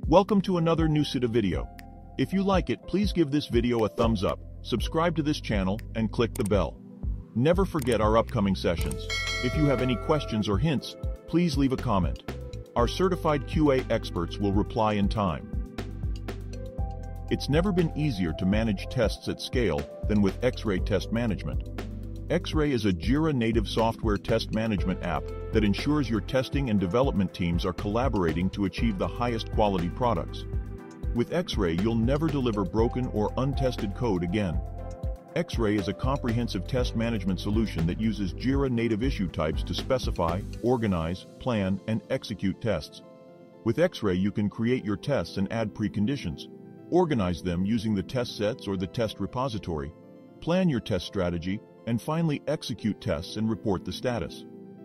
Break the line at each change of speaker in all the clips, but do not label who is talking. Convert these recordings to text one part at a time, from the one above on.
Welcome to another NUCIDA video. If you like it, please give this video a thumbs up, subscribe to this channel, and click the bell. Never forget our upcoming sessions. If you have any questions or hints, please leave a comment. Our certified QA experts will reply in time. It's never been easier to manage tests at scale than with XRAY Test Management. XRAY is a JIRA native software test management app that ensures your testing and development teams are collaborating to achieve the highest quality products. With XRAY, you'll never deliver broken or untested code again. XRAY is a comprehensive test management solution that uses JIRA native issue types to specify, organize, plan, and execute tests. With XRAY, you can create your tests and add preconditions, organize them using the test sets or the test repository, plan your test strategy, and finally execute tests and report the status.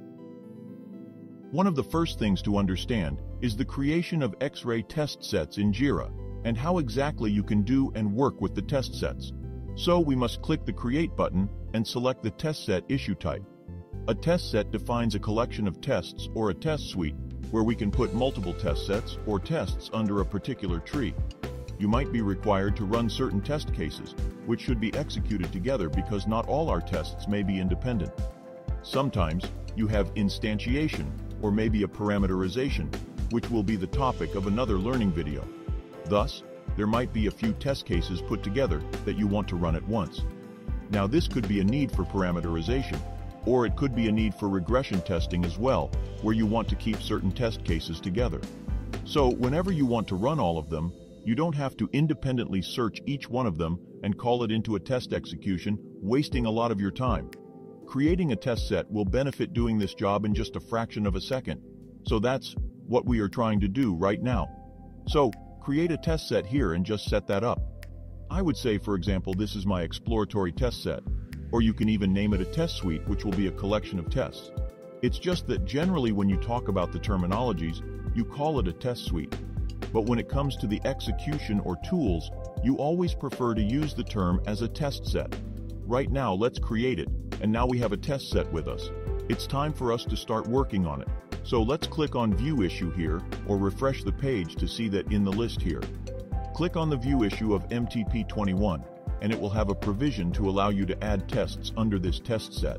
One of the first things to understand is the creation of XRAY test sets in JIRA and how exactly you can do and work with the test sets. So we must click the Create button and select the test set issue type. A test set defines a collection of tests or a test suite where we can put multiple test sets or tests under a particular tree. You might be required to run certain test cases, which should be executed together because not all our tests may be independent. Sometimes you have instantiation or maybe a parameterization, which will be the topic of another learning video. Thus, there might be a few test cases put together that you want to run at once. Now this could be a need for parameterization, or it could be a need for regression testing as well, where you want to keep certain test cases together. So whenever you want to run all of them, you don't have to independently search each one of them and call it into a test execution, wasting a lot of your time. Creating a test set will benefit doing this job in just a fraction of a second. So that's what we are trying to do right now. So create a test set here and just set that up. I would say, for example, this is my exploratory test set, or you can even name it a test suite, which will be a collection of tests. It's just that generally when you talk about the terminologies, you call it a test suite. But when it comes to the execution or tools, you always prefer to use the term as a test set. Right now, let's create it, and now we have a test set with us. It's time for us to start working on it. So let's click on View Issue here, or refresh the page to see that in the list here. Click on the View Issue of MTP21, and it will have a provision to allow you to add tests under this test set.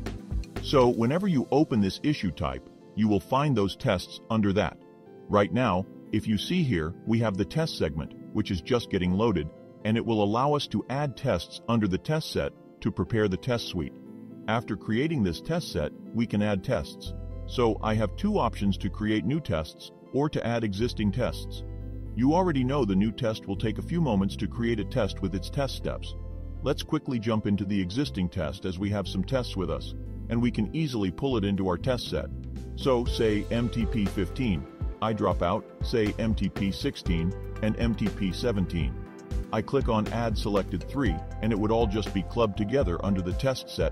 So whenever you open this issue type, you will find those tests under that. Right now, if you see here, we have the test segment, which is just getting loaded, and it will allow us to add tests under the test set to prepare the test suite. After creating this test set, we can add tests. So I have two options to create new tests or to add existing tests. You already know the new test will take a few moments to create a test with its test steps. Let's quickly jump into the existing test as we have some tests with us, and we can easily pull it into our test set. So say MTP15. I drop out, say MTP16 and MTP17. I click on Add Selected 3, and it would all just be clubbed together under the test set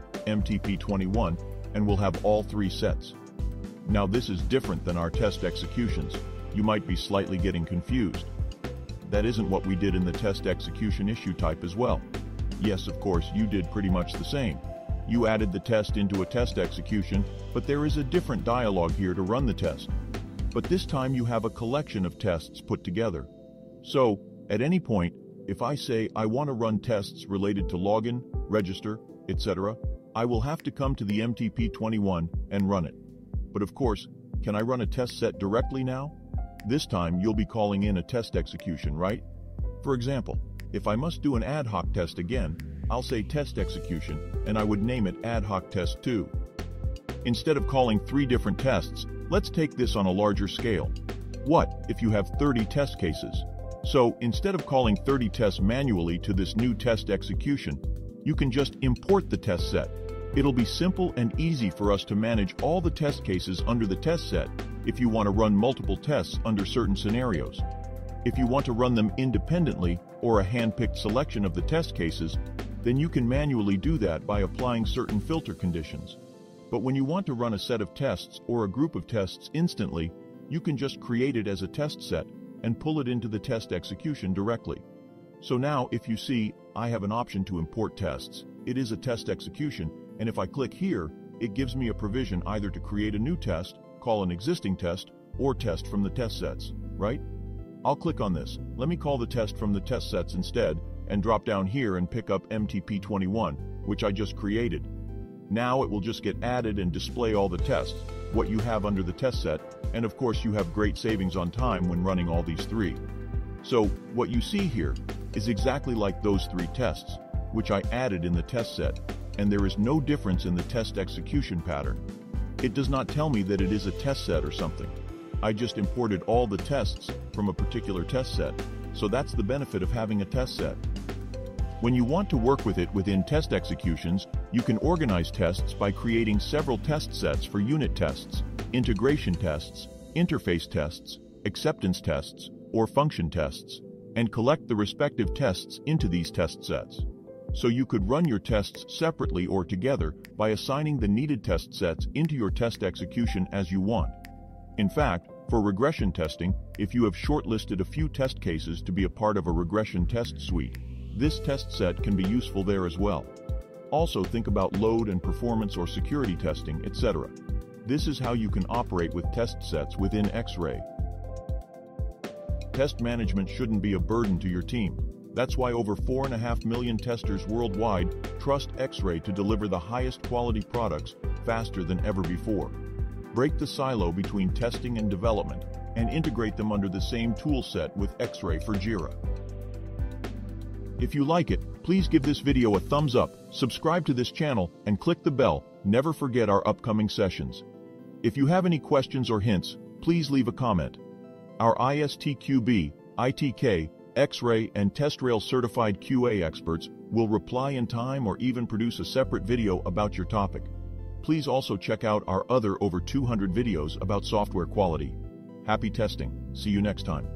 MTP21, and we'll have all three sets. Now this is different than our test executions. You might be slightly getting confused. That isn't what we did in the test execution issue type as well. Yes, of course, you did pretty much the same. You added the test into a test execution, but there is a different dialog here to run the test. But this time you have a collection of tests put together. So, at any point, if I say I want to run tests related to login, register, etc., I will have to come to the MTP21 and run it. But of course, can I run a test set directly now? This time you'll be calling in a test execution, right? For example, if I must do an ad hoc test again, I'll say test execution, and I would name it ad hoc test 2. Instead of calling 3 different tests, let's take this on a larger scale. What if you have 30 test cases? So instead of calling 30 tests manually to this new test execution, you can just import the test set. It'll be simple and easy for us to manage all the test cases under the test set if you want to run multiple tests under certain scenarios. If you want to run them independently or a hand-picked selection of the test cases, then you can manually do that by applying certain filter conditions. But when you want to run a set of tests or a group of tests instantly, you can just create it as a test set and pull it into the test execution directly. So now if you see, I have an option to import tests. It is a test execution, and if I click here, it gives me a provision either to create a new test, call an existing test, or test from the test sets, right? I'll click on this. Let me call the test from the test sets instead, and drop down here and pick up MTP21, which I just created. Now it will just get added and display all the tests, what you have under the test set, and of course you have great savings on time when running all these three. So, what you see here is exactly like those three tests, which I added in the test set, and there is no difference in the test execution pattern. It does not tell me that it is a test set or something. I just imported all the tests from a particular test set, so that's the benefit of having a test set. When you want to work with it within test executions, you can organize tests by creating several test sets for unit tests, integration tests, interface tests, acceptance tests, or function tests, and collect the respective tests into these test sets. So you could run your tests separately or together by assigning the needed test sets into your test execution as you want. In fact, for regression testing, if you have shortlisted a few test cases to be a part of a regression test suite, this test set can be useful there as well. Also think about load and performance or security testing, etc. This is how you can operate with test sets within XRAY. Test management shouldn't be a burden to your team. That's why over 4.5 million testers worldwide trust XRAY to deliver the highest quality products faster than ever before. Break the silo between testing and development and integrate them under the same tool set with XRAY for JIRA. If you like it, please give this video a thumbs up, subscribe to this channel, and click the bell. Never forget our upcoming sessions. If you have any questions or hints, please leave a comment. Our ISTQB, ITK, XRAY, and TestRail certified QA experts will reply in time or even produce a separate video about your topic. Please also check out our other over 200 videos about software quality. Happy testing. See you next time.